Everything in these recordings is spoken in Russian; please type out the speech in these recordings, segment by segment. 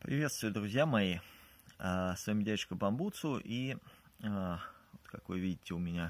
Приветствую, друзья мои! С вами дядюшка Бамбуцу, и вот, как вы видите, у меня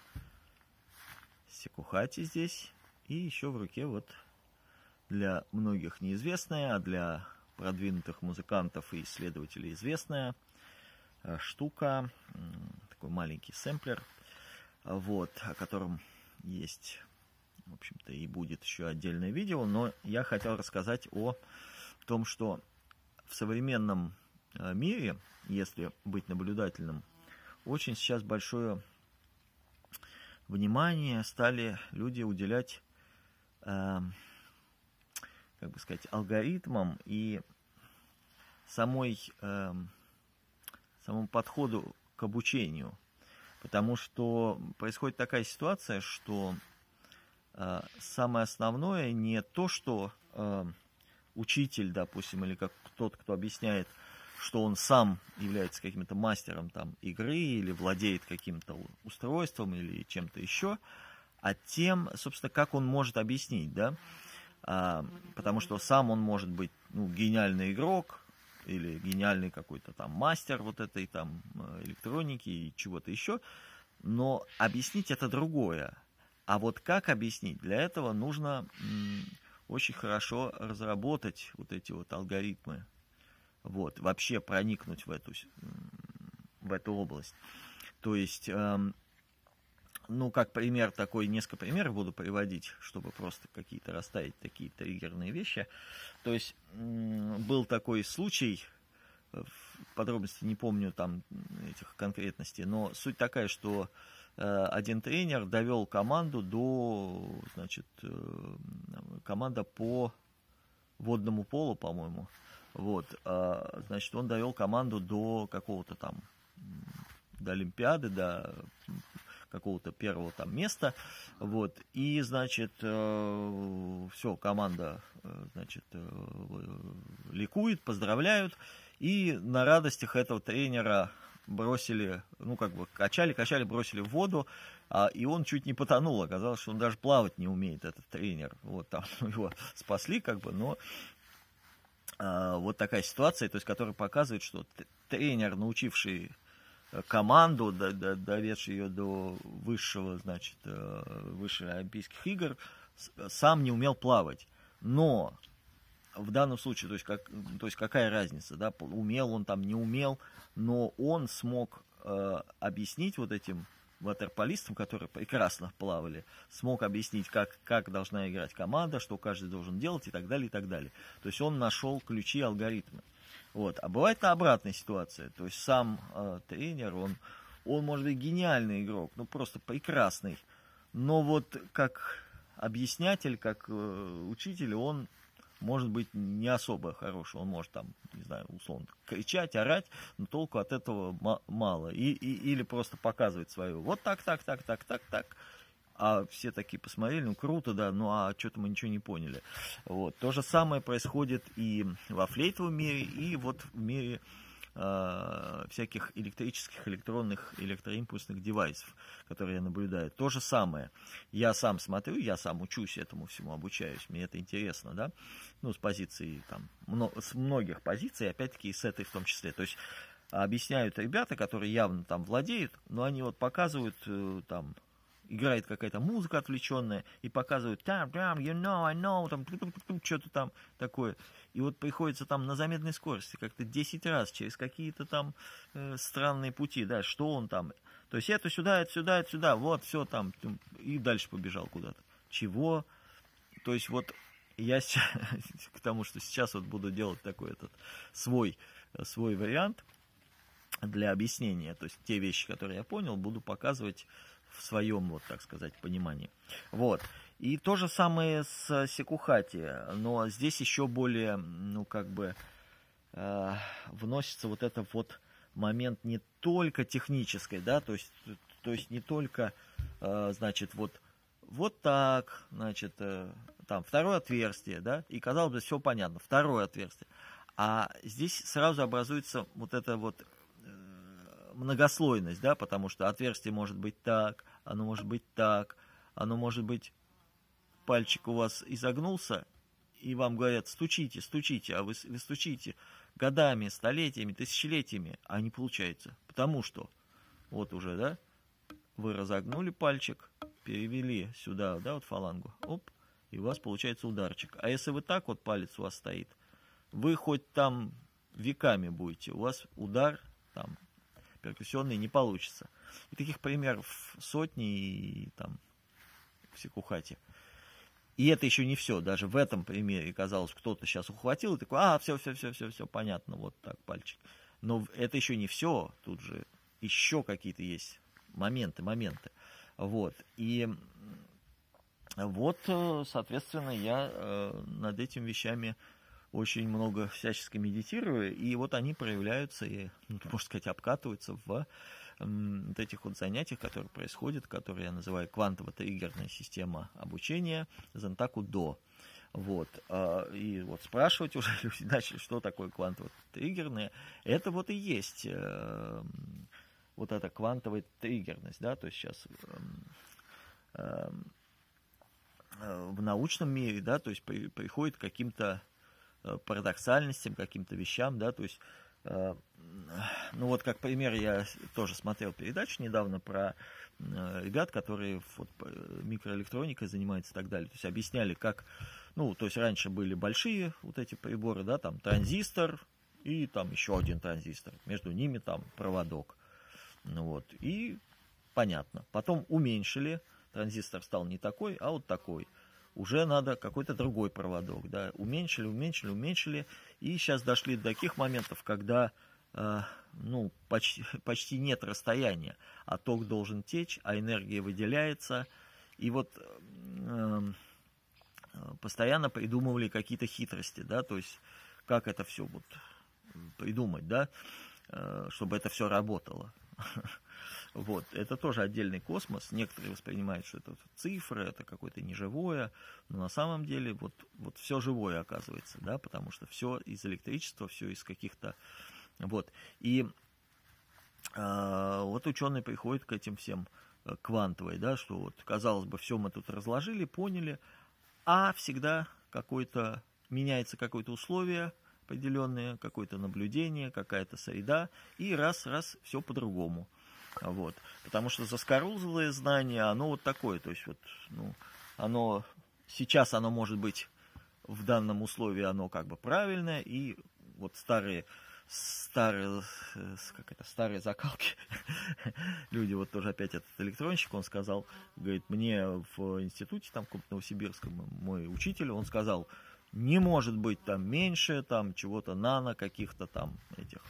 сикухати здесь, и еще в руке вот для многих неизвестная, а для продвинутых музыкантов и исследователей известная штука, такой маленький сэмплер, вот, о котором есть, в общем-то, и будет еще отдельное видео, но я хотел рассказать о том, что в современном мире, если быть наблюдательным, очень сейчас большое внимание стали люди уделять, как бы сказать, алгоритмам и самому подходу к обучению. Потому что происходит такая ситуация, что самое основное не то, что учитель, допустим, или как тот, кто объясняет, что он сам является каким-то мастером там игры или владеет каким-то устройством или чем-то еще, а тем, собственно, как он может объяснить, да, потому что сам он может быть, гениальный игрок или гениальный какой-то там мастер вот этой там электроники и чего-то еще, но объяснить это другое. А вот как объяснить? Для этого нужно очень хорошо разработать вот эти вот алгоритмы, вот, вообще проникнуть в эту область. То есть, как пример такой, несколько примеров буду приводить, чтобы просто какие-то расставить такие триггерные вещи. То есть, был такой случай, подробности не помню там этих конкретностей, но суть такая, что один тренер довел команду до, команда по водному полу, по-моему, вот, значит, он довел команду до какого-то там, до Олимпиады, до какого-то первого там места, вот, и, значит, все, команда, значит, ликует, поздравляют, и на радостях этого тренера бросили, качали, бросили в воду, и он чуть не потонул. Оказалось, что он даже плавать не умеет, этот тренер. Вот там его спасли, но вот такая ситуация, то есть, которая показывает, что тренер, научивший команду, доведший ее до высших Олимпийских игр, сам не умел плавать. Но в данном случае, то есть какая разница, да, умел он там, не умел, но он смог объяснить вот этим ватерполистам, которые прекрасно плавали, смог объяснить, как должна играть команда, что каждый должен делать и так далее, и так далее. То есть он нашел ключи, алгоритмы. Вот. А бывает обратная ситуация, то есть сам тренер, он может быть гениальный игрок, просто прекрасный, но вот как объяснятель, как учитель, он может быть не особо хороший, он может там, не знаю, условно, кричать, орать, но толку от этого мало. Или просто показывать свое. Вот так. А все такие посмотрели, круто, да, а что-то мы ничего не поняли. Вот. То же самое происходит и во флейтовом мире, и вот в мире всяких электрических, электронных, электроимпульсных девайсов, которые я наблюдаю. То же самое. Я сам смотрю, я сам учусь этому всему, обучаюсь, мне это интересно, да, с позиции, там, с многих позиций, опять-таки и с этой в том числе. То есть объясняют ребята, которые явно там владеют, но они вот показывают, там, играет какая-то музыка отвлеченная, и показывают, там, you know, I know, там, что-то там такое. И вот приходится там на замедленной скорости как-то 10 раз через какие-то там странные пути, да, что он там. То есть это сюда, вот, все там, и дальше побежал куда-то. Чего? То есть вот я к тому, что сейчас вот буду делать такой свой вариант для объяснения. То есть те вещи, которые я понял, буду показывать в своем, вот так сказать, понимании. Вот. И то же самое с сикухати, но здесь еще более, вносится вот этот вот момент не только технической, да, то есть не только, значит, вот так, значит, там второе отверстие, да, и казалось бы, все понятно, второе отверстие. А здесь сразу образуется вот это вот многослойность, да, потому что отверстие может быть так, оно может быть, пальчик у вас изогнулся, и вам говорят, стучите, стучите, а вы стучите годами, столетиями, тысячелетиями, а не получается. Потому что вот уже, да, вы разогнули пальчик, перевели сюда, да, вот фалангу, оп, и у вас получается ударчик. А если вы так вот, палец у вас стоит, вы хоть там веками будете, у вас удар там перкуссионный не получится. И таких примеров сотни, и там в Секухате. И это еще не все. Даже в этом примере, казалось, кто-то сейчас ухватил и такой, все, понятно, вот так, пальчик. Но это еще не все. Тут же еще какие-то есть моменты. Вот. И вот, соответственно, я над этими вещами очень много всячески медитирую, и вот они проявляются и, можно сказать, обкатываются в вот этих вот занятиях, которые происходят, которые я называю квантово-триггерная система обучения Зентаку-до. Вот. И вот спрашивать уже люди начали, что такое квантово-триггерное. Это вот и есть вот эта квантовая триггерность, да, то есть сейчас в научном мире, да, то есть приходит к каким-то парадоксальностям, каким-то вещам, да, то есть ну вот как пример, я тоже смотрел передачу недавно про ребят, которые вот микроэлектроникой занимаются и так далее. То есть объясняли, как, ну, то есть раньше были большие вот эти приборы, да, там транзистор и там еще один транзистор, между ними там проводок. Ну вот, и понятно. Потом уменьшили, транзистор стал не такой, а вот такой. Уже надо какой-то другой проводок, да, уменьшили, и сейчас дошли до таких моментов, когда, ну, почти нет расстояния, а ток должен течь, а энергия выделяется, и вот постоянно придумывали какие-то хитрости, да, то есть как это все вот придумать, да, чтобы это все работало. Вот, это тоже отдельный космос. Некоторые воспринимают, что это цифры, это какое-то неживое, но на самом деле вот все живое оказывается, да, потому что все из электричества, все из каких-то... Вот, и вот ученые приходят к этим всем квантовой, да, что вот, казалось бы, все мы тут разложили, поняли, а всегда меняется какое-то условие определенное, какое-то наблюдение, какая-то среда, и раз, все по-другому. Вот. Потому что заскорузлое знание, оно вот такое, то есть вот, ну, сейчас оно может быть в данном условии, оно как бы правильное, и вот старые закалки, люди, вот тоже опять этот электронщик, он сказал, говорит, мне в институте, там, в Новосибирском, мой учитель, он сказал, не может быть там меньше, там, чего-то нано, каких-то там этих,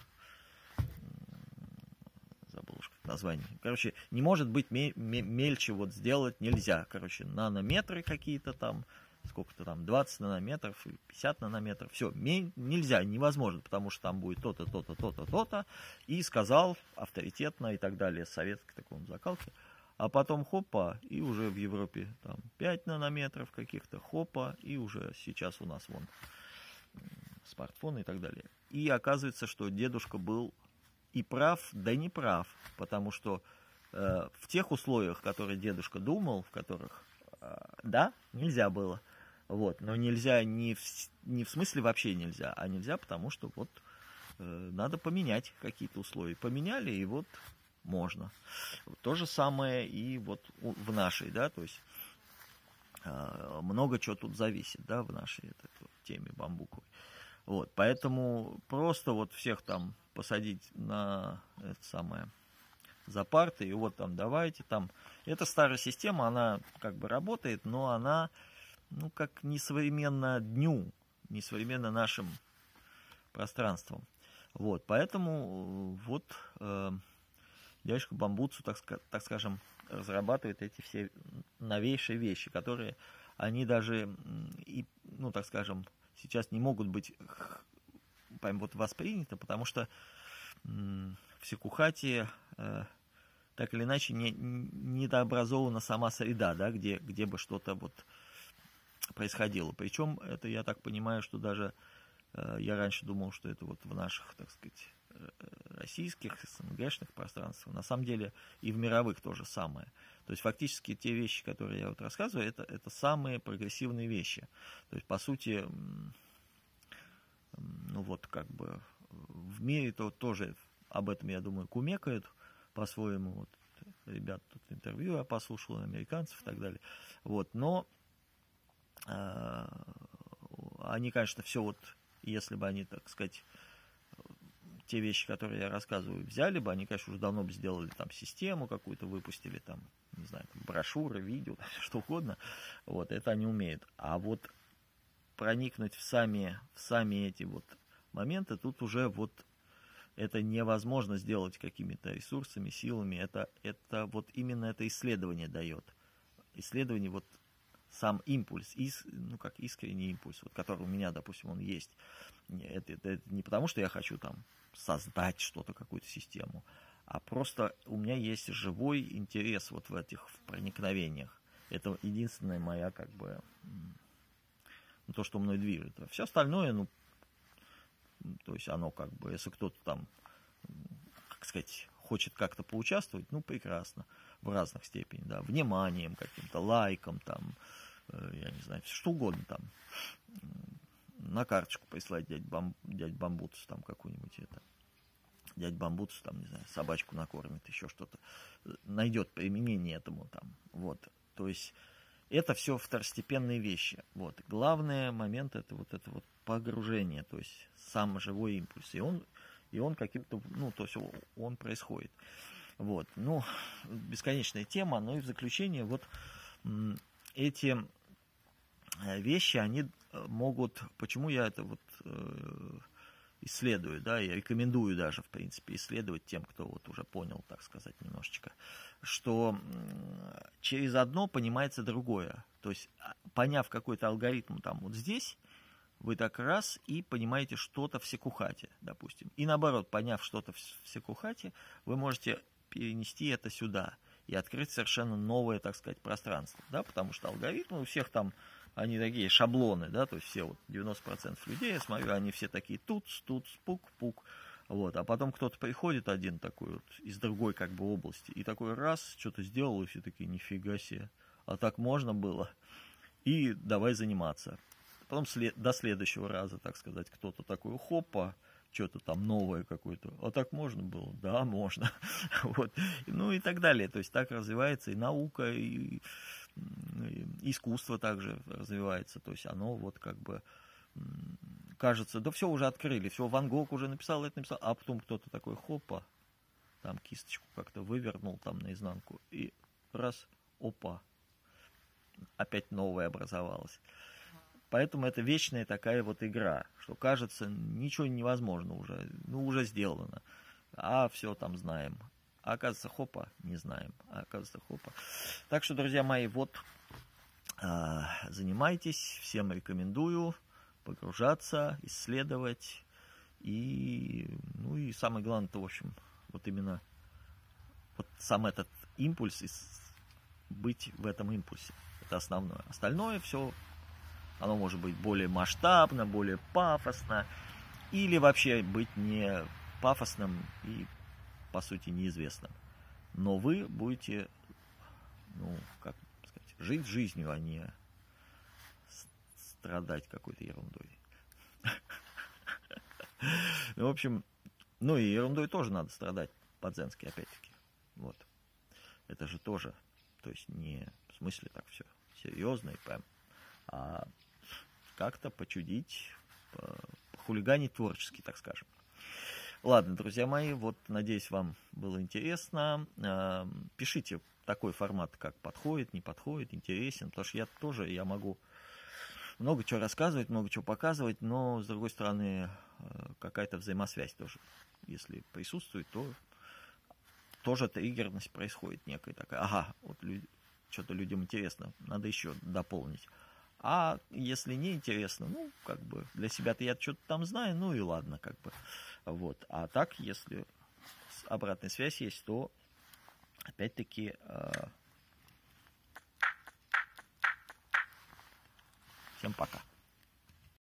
название. Короче, не может быть мельче вот сделать нельзя. Короче, нанометры какие-то там, сколько-то там, 20 нанометров, 50 нанометров. Все, нельзя, невозможно, потому что там будет то-то, то-то, то-то, то-то. И сказал авторитетно и так далее, советской такой закалки. А потом хопа, и уже в Европе там 5 нанометров каких-то, хопа, и уже сейчас у нас вон смартфоны и так далее. И оказывается, что дедушка был и прав, да не прав, потому что в тех условиях, которые дедушка думал, в которых, да, нельзя было, вот, но нельзя не в смысле вообще нельзя, а нельзя, потому что вот надо поменять какие-то условия. Поменяли, и вот можно. То же самое и вот в нашей, да, то есть много чего тут зависит, да, в нашей теме бамбуковой. Вот, поэтому просто вот всех там посадить на это самое за парты, и вот там давайте там. Эта старая система, она как бы работает, но она, ну, как несовременна дню, несовременна нашим пространствам. Вот, поэтому вот дядюшка Бамбуцу, так скажем, разрабатывает эти все новейшие вещи, которые они даже, и, ну, так скажем, сейчас не могут быть прям вот восприняты, потому что в Секухате так или иначе недообразована сама среда, да, где бы что-то вот происходило. Причем это, я так понимаю, что даже Я раньше думал, что это вот в наших, так сказать, российских, СНГшных пространствах. На самом деле и в мировых то же самое. То есть фактически те вещи, которые я вот рассказываю, это самые прогрессивные вещи. То есть, по сути, ну вот как бы в мире то тоже об этом, я думаю, кумекают по-своему. Вот, ребят, тут интервью я послушал, американцев и так далее. Вот, но они, конечно, все вот, если бы они, так сказать, те вещи, которые я рассказываю, взяли бы, они, конечно, уже давно бы сделали там систему какую-то, выпустили там, не знаю, там, брошюры, видео, что угодно. Вот, это они умеют. А вот проникнуть в сами эти вот моменты, тут уже вот это невозможно сделать какими-то ресурсами, силами. Это вот именно это исследование дает. Исследование, вот сам импульс, ну как искренний импульс, вот, который у меня, допустим, он есть. Это не потому, что я хочу там создать что-то, какую-то систему, а просто у меня есть живой интерес вот в этих проникновениях. Это единственная моя, как бы, то, что мной движет. А все остальное, ну, то есть оно как бы, если кто-то там, как сказать, хочет как-то поучаствовать, ну, прекрасно, в разных степенях, да, вниманием каким-то, лайком, там, я не знаю, что угодно там, на карточку прислать дядь Бамбутс, там, какую-нибудь это, дядь Бамбутс, там, не знаю, собачку накормит, еще что-то, найдет применение этому там, вот, то есть это все второстепенные вещи, вот, главный момент это вот погружение, то есть сам живой импульс, и он каким-то, ну, то есть он происходит, вот, ну, бесконечная тема, но и в заключение вот эти вещи, они могут, почему я это вот исследую, да, я рекомендую даже, в принципе, исследовать тем, кто вот уже понял, так сказать, немножечко, что через одно понимается другое, то есть поняв какой-то алгоритм там вот здесь, вы так раз и понимаете что-то в секухате, допустим, и наоборот, поняв что-то в секухате, вы можете перенести это сюда и открыть совершенно новое, так сказать, пространство, да, потому что алгоритмы у всех там, они такие шаблоны, да, то есть все вот 90% людей, я смотрю, они все такие тут, пук, вот, а потом кто-то приходит один такой вот из другой как бы области и такой раз что-то сделал, и все такие, нифига себе, а так можно было, и давай заниматься. Потом до следующего раза, так сказать, кто-то такой, хопа, что-то там новое какое-то. А так можно было? Да, можно. Вот. Ну и так далее. То есть так развивается и наука, и искусство также развивается. То есть оно вот как бы кажется, да все уже открыли, все, Ван Гог уже написал, это написал, а потом кто-то такой, хопа, там кисточку как-то вывернул там наизнанку, и раз, опа, опять новое образовалось. Поэтому это вечная такая вот игра, что кажется, ничего невозможно уже, ну уже сделано, а все там знаем. А оказывается, хопа, не знаем, а оказывается, хопа. Так что, друзья мои, вот занимайтесь, всем рекомендую погружаться, исследовать, и, ну и самое главное-то, в общем, вот именно вот сам этот импульс, быть в этом импульсе, это основное. Остальное все... Оно может быть более масштабно, более пафосно, или вообще быть не пафосным и, по сути, неизвестным. Но вы будете, ну, как сказать, жить жизнью, а не страдать какой-то ерундой. В общем, ну и ерундой тоже надо страдать по-дзенски, опять-таки. Вот. Это же тоже, то есть не в смысле так все серьезно и прям, а как-то почудить, похулиганить творчески, так скажем. Ладно, друзья мои, вот, надеюсь, вам было интересно. Пишите такой формат, как подходит, не подходит, интересен, потому что я могу много чего рассказывать, много чего показывать, но, с другой стороны, какая-то взаимосвязь тоже, если присутствует, то тоже триггерность происходит некая такая. Ага, вот что-то людям интересно, надо еще дополнить. А если не интересно, ну, как бы, для себя-то я что-то там знаю, ну и ладно, как бы, вот. А так, если обратная связь есть, то, опять-таки, всем пока.